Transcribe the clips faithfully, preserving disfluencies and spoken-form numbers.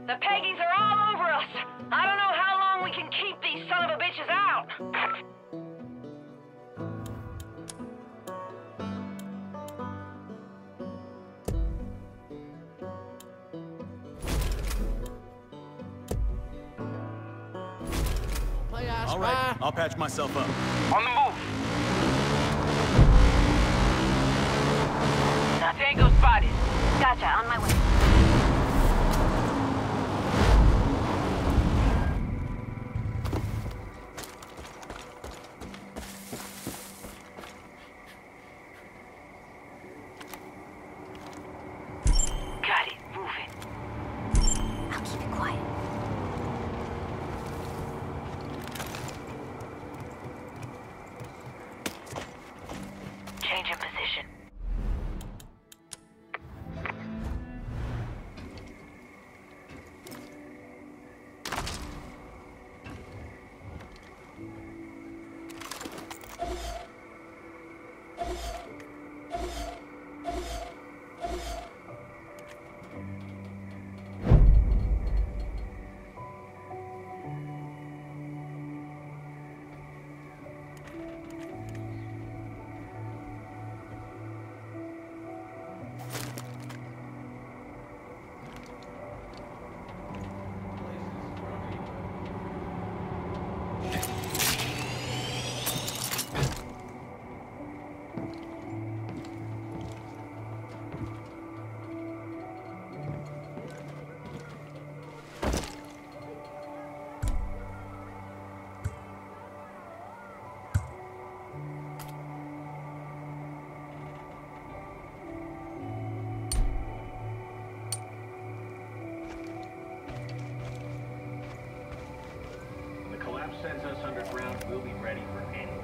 The Peggies are all over us. I don't know how long we can keep these son of a bitches out. All right, I'll patch myself up. On the move. Tango spotted. Gotcha, on my way. Got it, move it. I'll keep it quiet. Change of position. Sends us underground, we'll be ready for anything.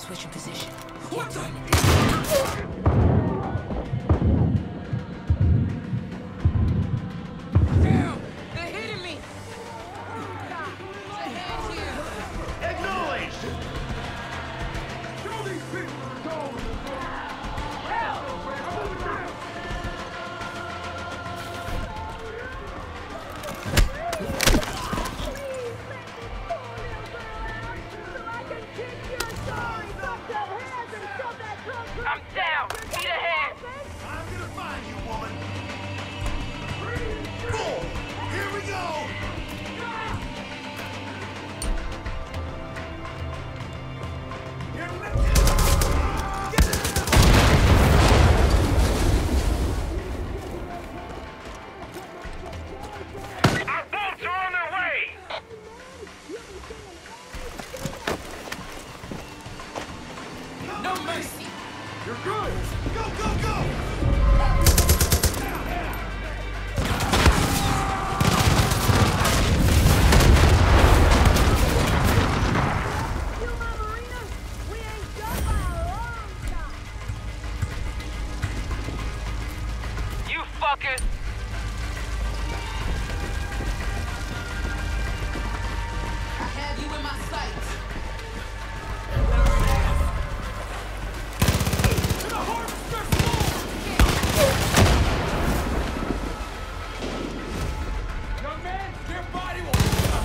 Switching position. What the? Damn! They're hitting me! Acknowledged! Show these people go! I'm down! Need a hand! I'm gonna find you, woman! Cool! Here we go! Here we go! Get it! Our boats are on their way! No mercy! You're good! Go, go, go! You fuckers! I have you in my sights. Young man, your body will...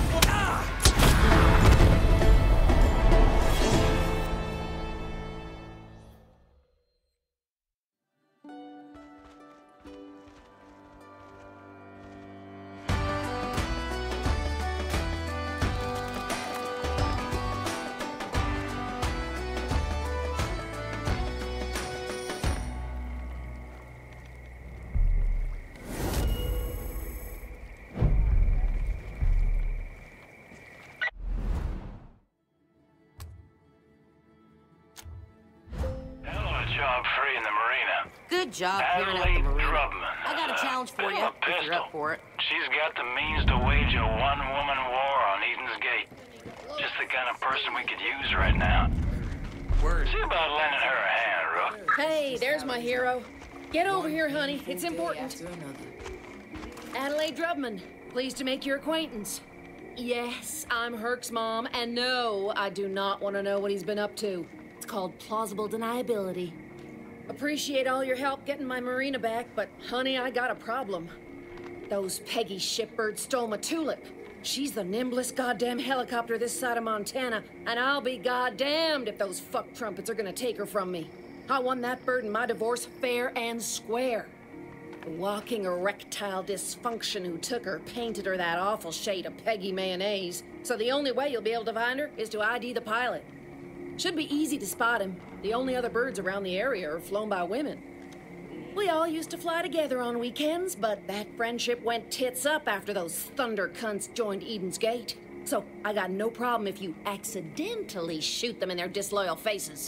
Hell of a job free in the marina. Good job clearing out the Adelaide marina. Drubman. I got a challenge for you, A if you're pistol. up for it. She's got the means to wage a one-woman war on Eden's Gate. Just the kind of person we could use right now. Word. See about lending her a hand, Rook. Hey, there's my hero. Get over here, honey. It's important. After another. Adelaide Drubman, pleased to make your acquaintance. Yes, I'm Herc's mom, and no, I do not want to know what he's been up to. It's called plausible deniability. Appreciate all your help getting my marina back, but honey, I got a problem. Those Peggy shipbirds stole my Tulip. She's the nimblest goddamn helicopter this side of Montana, and I'll be goddamned if those fuck trumpets are gonna take her from me. I won that bird in my divorce fair and square. The walking erectile dysfunction who took her painted her that awful shade of Peggy mayonnaise, so the only way you'll be able to find her is to I D the pilot. Should be easy to spot him. The only other birds around the area are flown by women. We all used to fly together on weekends, but that friendship went tits up after those thunder cunts joined Eden's Gate. So I got no problem if you accidentally shoot them in their disloyal faces.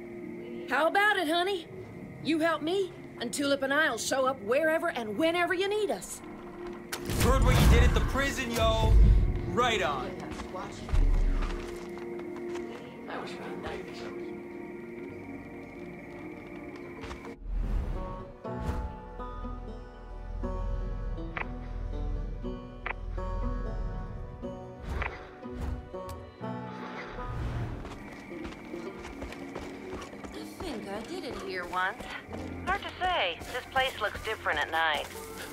How about it, honey? You help me, and Tulip and I'll show up wherever and whenever you need us. Heard what you did at the prison, yo. Right on. I think I did it here once. Hard to say. This place looks different at night.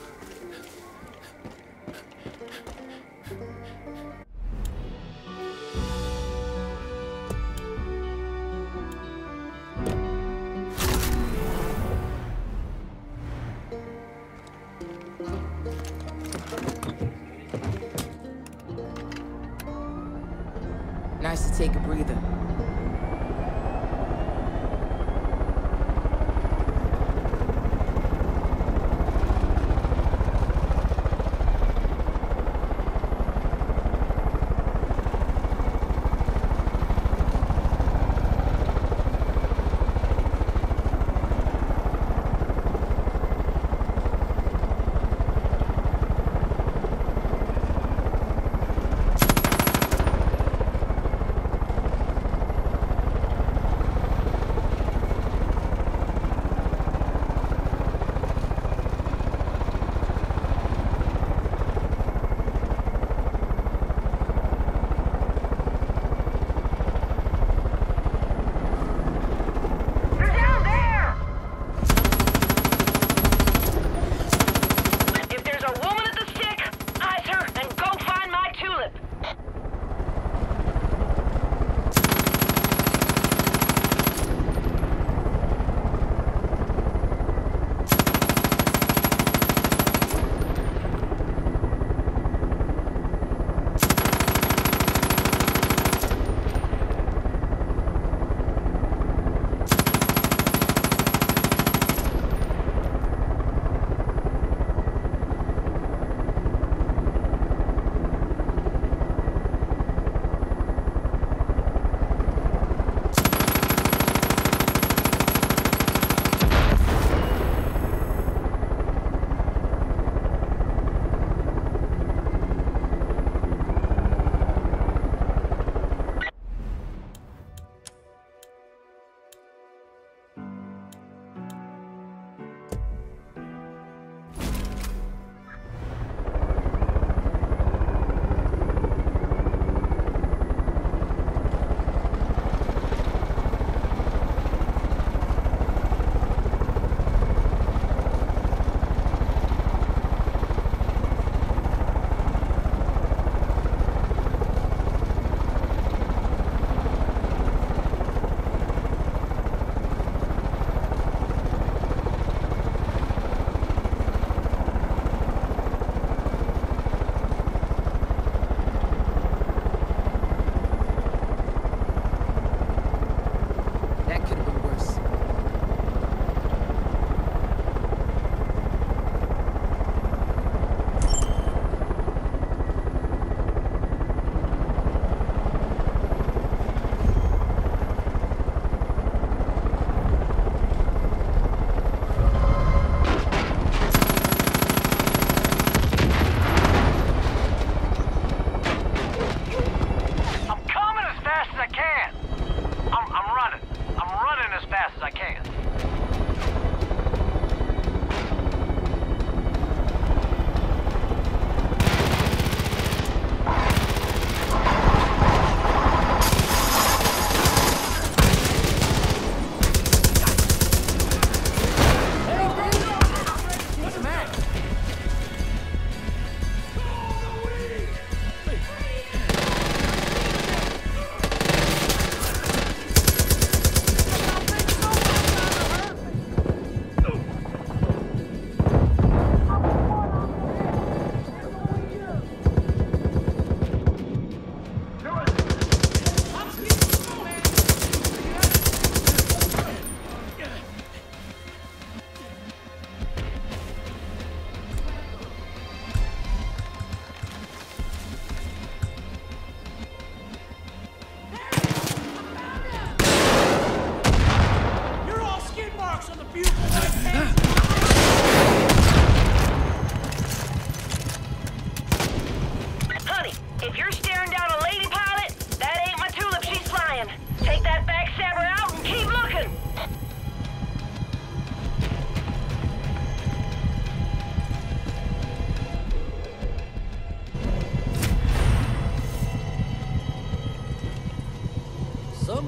Nice to take a breather.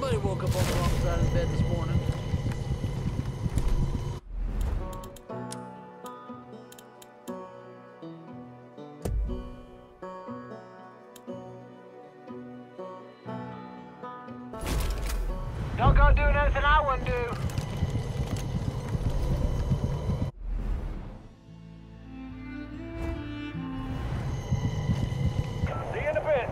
Somebody woke up on the wrong side of the bed this morning. Don't go doing anything I wouldn't do. See you in a bit.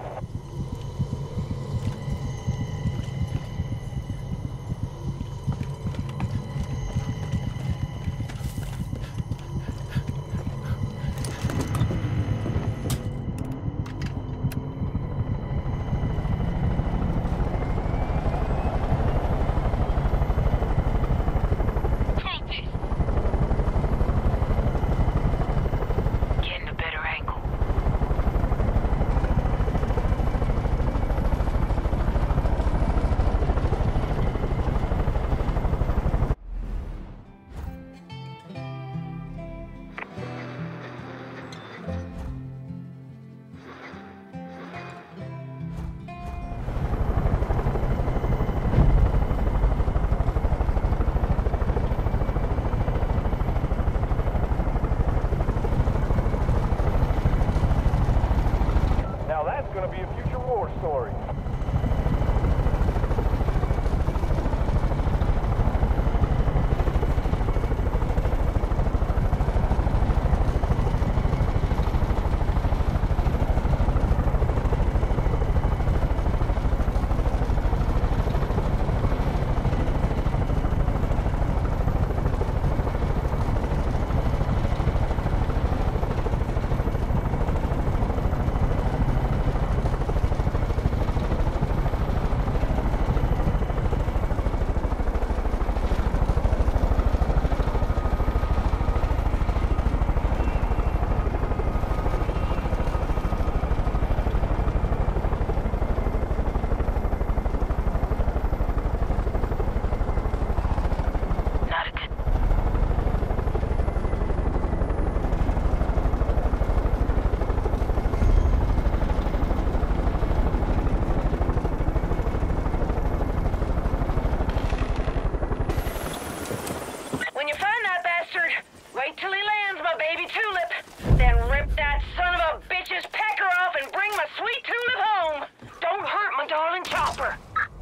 Gonna be a future war story. Wait till he lands, my baby Tulip. Then rip that son of a bitch's pecker off and bring my sweet Tulip home. Don't hurt my darling Chopper.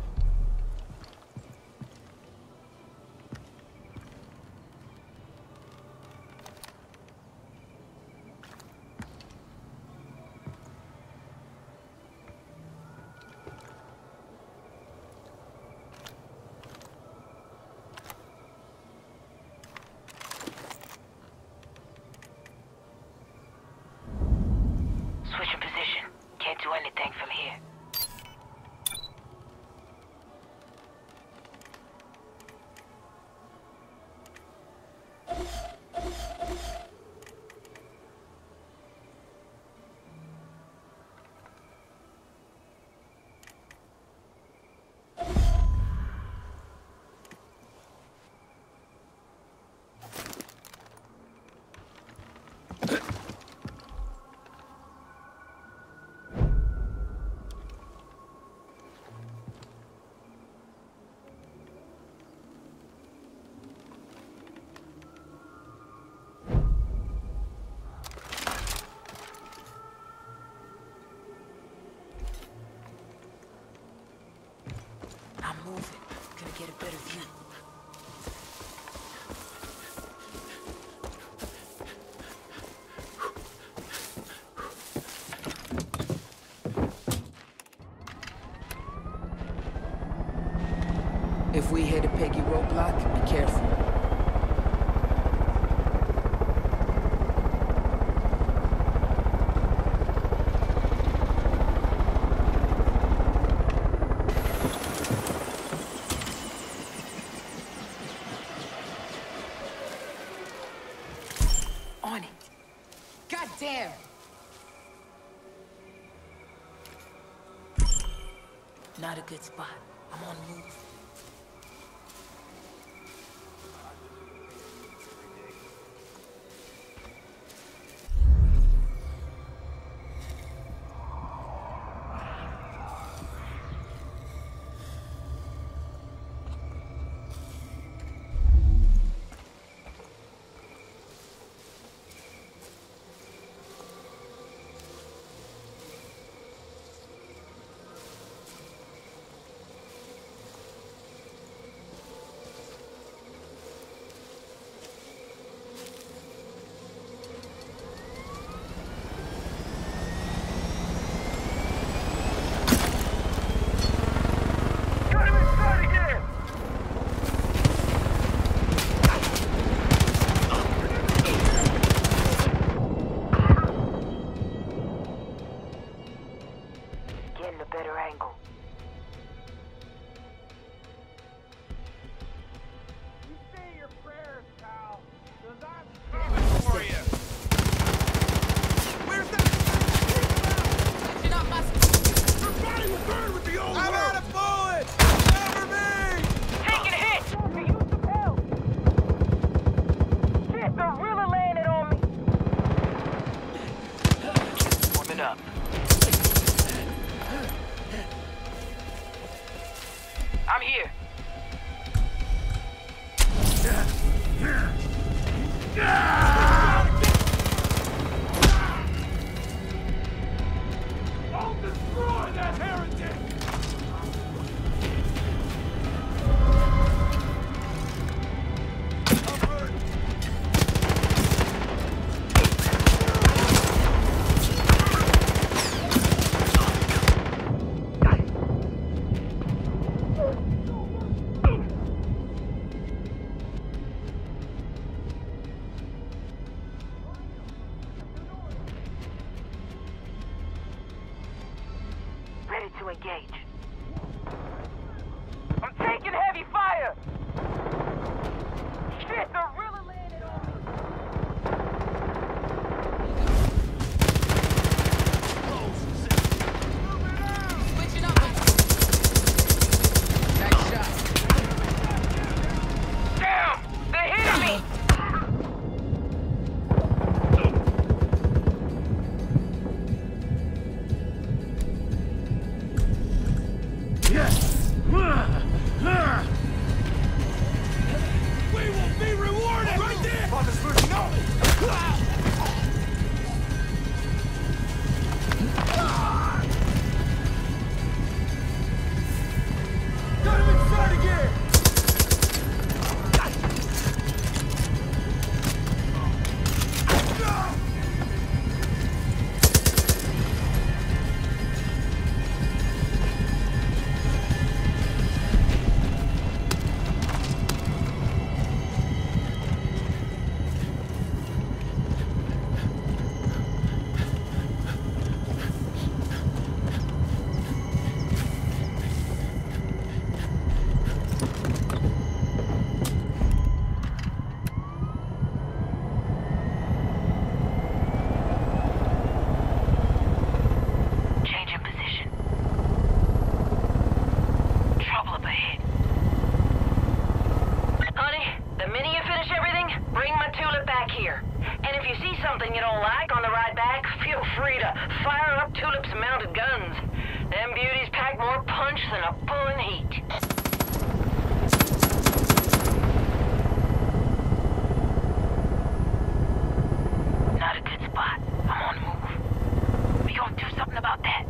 Switching position. Can't do anything from here. I'm moving. Gonna get a better view. If we hit a Peggy roadblock, be careful. On it. God damn! Not a good spot. I'm on the move. engage. I'm taking heavy fire! Shit, they're really landing on me! Switching up. Nice shot. Damn! They're hitting me! We will be rewarded! Right there! Father's mercy, no! Got him inside again! Changing position. Trouble up ahead. Honey, the minute you finish everything, bring my tulip back here. And if you see something you don't like on the ride back, feel free to fire up Tulip's mounted guns. Them beauties pack more punch than a bull in heat. Not a good spot. I'm on the move. We gonna do something about that.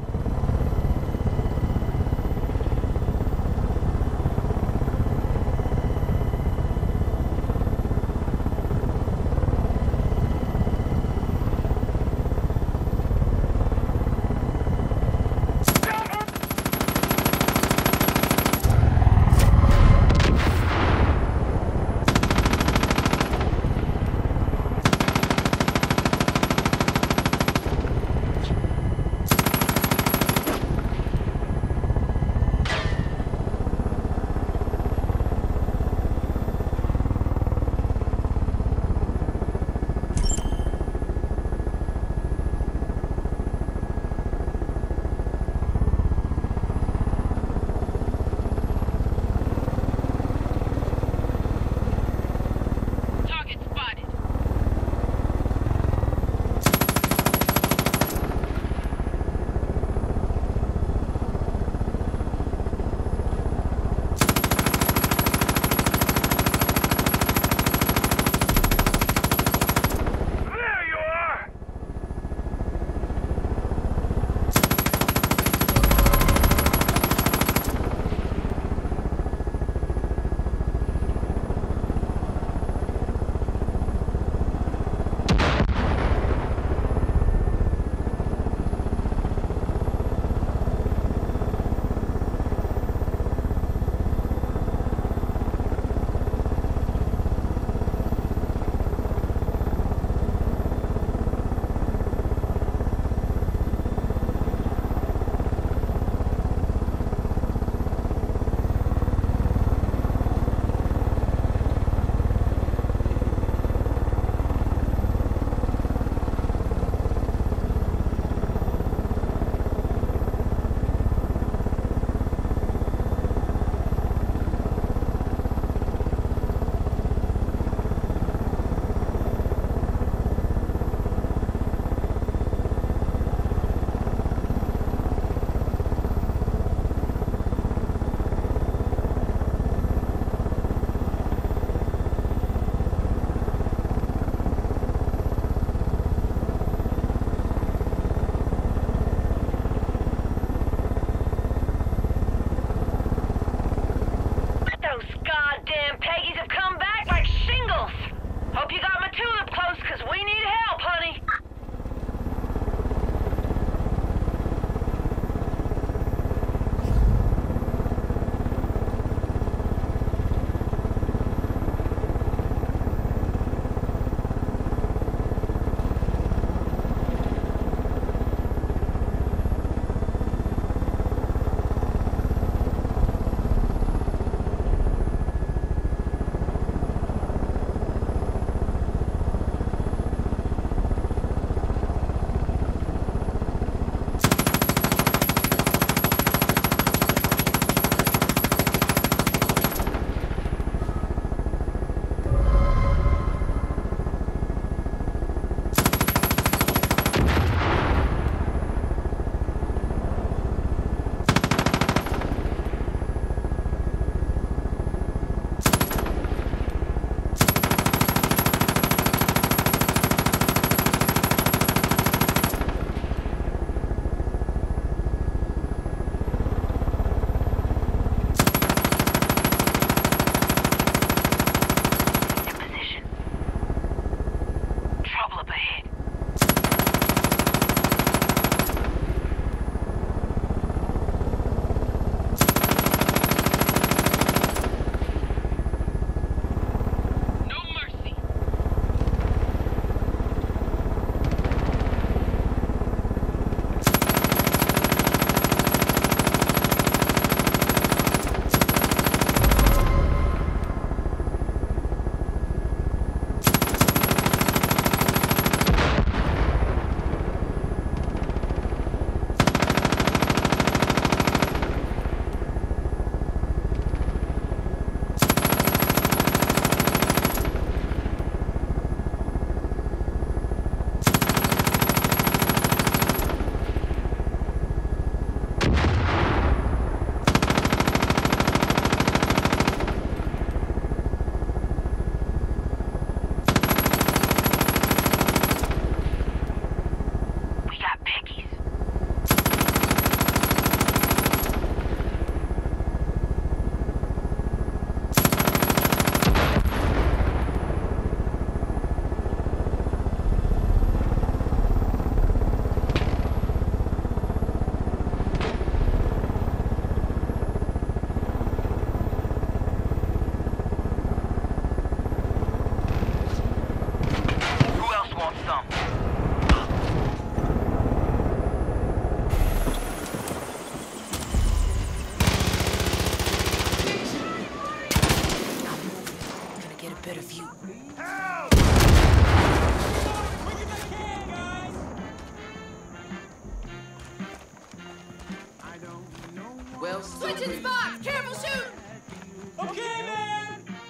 Switching spots! Careful shooting! Okay, man!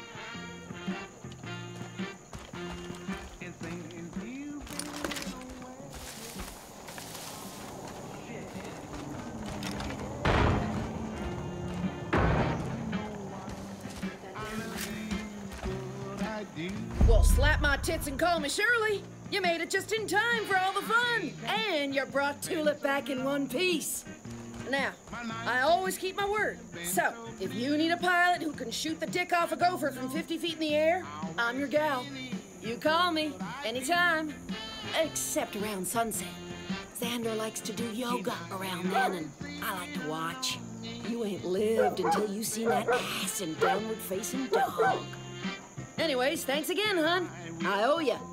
Well, slap my tits and call me Shirley. You made it just in time for all the fun. And you brought Tulip back in one piece. Now, I always keep my word. So, if you need a pilot who can shoot the dick off a gopher from fifty feet in the air, I'm your gal. You call me anytime. Except around sunset. Xander likes to do yoga around then, and I like to watch. You ain't lived until you seen that ass and downward-facing dog. Anyways, thanks again, hon. I owe ya.